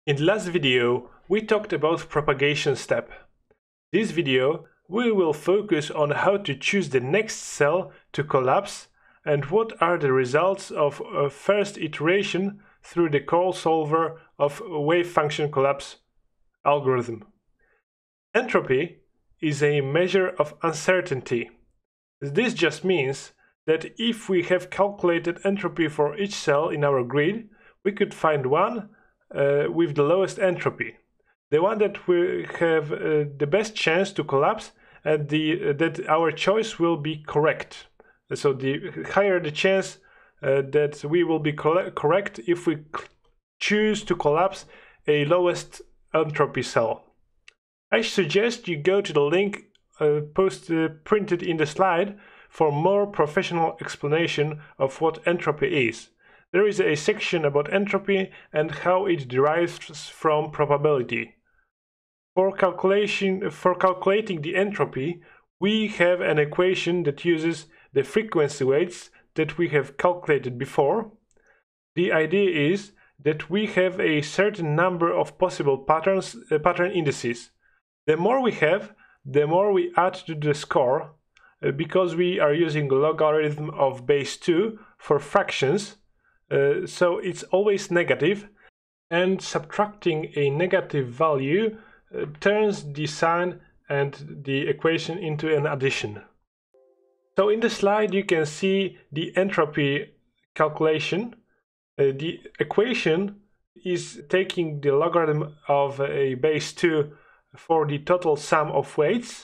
In the last video, we talked about propagation step. This video, we will focus on how to choose the next cell to collapse and what are the results of a first iteration through the call solver of a wave function collapse algorithm. Entropy is a measure of uncertainty. This just means that if we have calculated entropy for each cell in our grid, we could find one with the lowest entropy, the one that will have the best chance to collapse and that our choice will be correct. So the higher the chance that we will be correct if we choose to collapse a lowest entropy cell. I suggest you go to the link printed in the slide for more professional explanation of what entropy is. There is a section about entropy and how it derives from probability. For calculating the entropy, we have an equation that uses the frequency weights that we have calculated before. The idea is that we have a certain number of possible pattern indices. The more we have, the more we add to the score, because we are using logarithm of base 2 for fractions, so it's always negative, and subtracting a negative value turns the sign and the equation into an addition. So in the slide you can see the entropy calculation. The equation is taking the logarithm of a base 2 for the total sum of weights,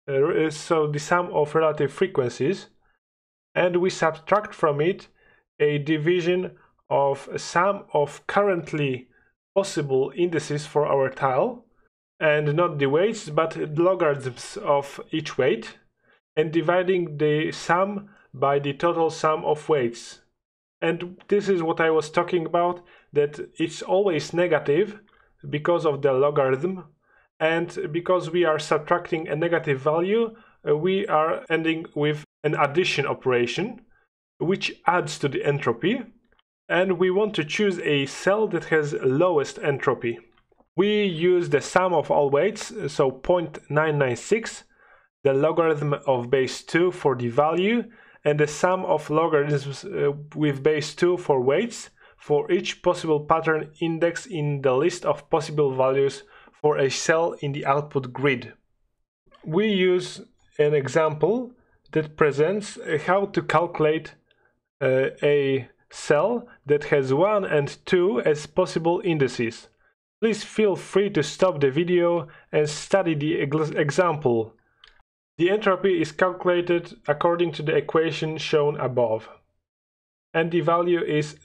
so the sum of relative frequencies, and we subtract from it a division of a sum of currently possible indices for our tile, and not the weights but the logarithms of each weight, and dividing the sum by the total sum of weights. And this is what I was talking about, that it's always negative because of the logarithm, and because we are subtracting a negative value, we are ending with an addition operation, which adds to the entropy, and we want to choose a cell that has lowest entropy. We use the sum of all weights, so 0.996, the logarithm of base 2 for the value, and the sum of logarithms with base 2 for weights for each possible pattern index in the list of possible values for a cell in the output grid. We use an example that presents how to calculate a cell that has 1 and 2 as possible indices. Please feel free to stop the video and study the example. The entropy is calculated according to the equation shown above, and the value is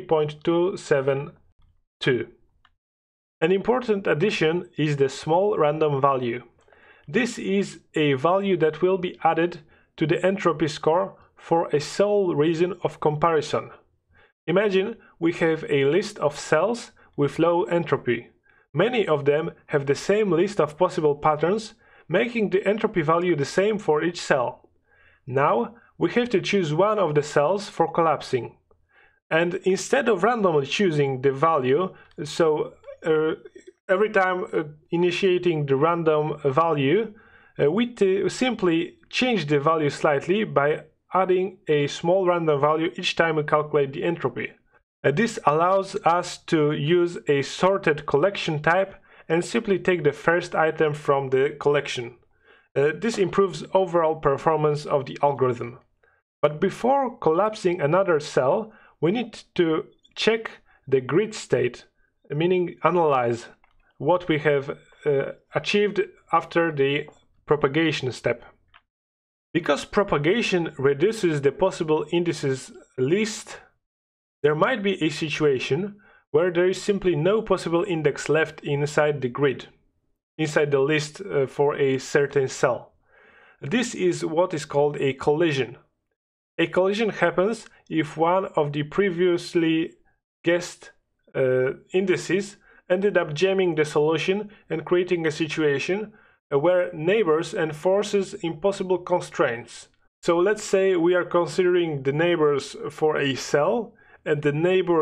3.272. An important addition is the small random value. This is a value that will be added to the entropy score for a sole reason of comparison. Imagine we have a list of cells with low entropy. Many of them have the same list of possible patterns, making the entropy value the same for each cell. Now we have to choose one of the cells for collapsing. And instead of randomly choosing the value, so every time initiating the random value, we simply change the value slightly by adding a small random value each time we calculate the entropy. This allows us to use a sorted collection type and simply take the first item from the collection. This improves overall performance of the algorithm. But before collapsing another cell, we need to check the grid state, meaning analyze what we have achieved after the propagation step. Because propagation reduces the possible indices list, there might be a situation where there is simply no possible index left inside the grid, inside the list for a certain cell. This is what is called a collision. A collision happens if one of the previously guessed indices ended up jamming the solution and creating a situation where neighbors enforces impossible constraints. So let's say we are considering the neighbors for a cell, and the neighbors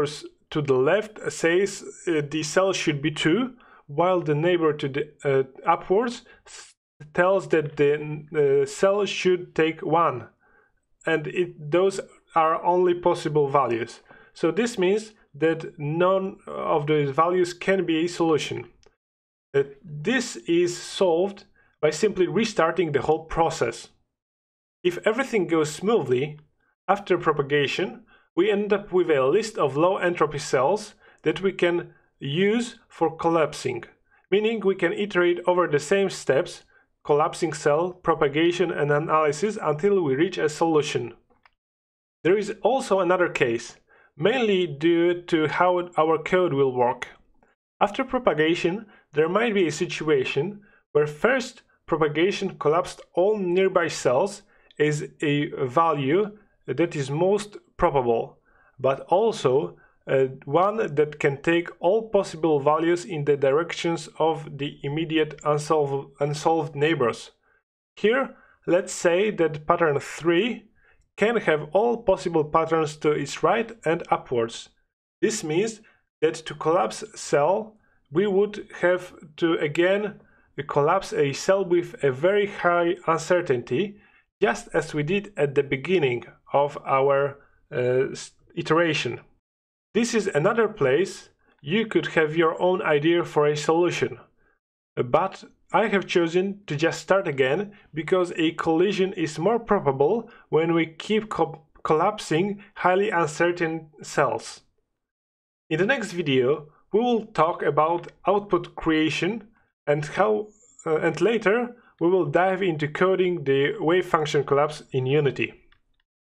to the left says the cell should be 2, while the neighbor to the upwards tells that the cell should take 1, and those are only possible values. So this means that none of those values can be a solution. This is solved by simply restarting the whole process. If everything goes smoothly, after propagation, we end up with a list of low entropy cells that we can use for collapsing, meaning we can iterate over the same steps, collapsing cell, propagation and analysis, until we reach a solution. There is also another case, mainly due to how our code will work. After propagation, there might be a situation where first propagation collapsed all nearby cells as a value that is most probable, but also one that can take all possible values in the directions of the immediate unsolved neighbors. Here, let's say that pattern 3 can have all possible patterns to its right and upwards. This means that to collapse a cell, we would have to again collapse a cell with a very high uncertainty, just as we did at the beginning of our iteration. This is another place you could have your own idea for a solution, but I have chosen to just start again because a collision is more probable when we keep collapsing highly uncertain cells. In the next video, we will talk about output creation and later we will dive into coding the wave function collapse in Unity.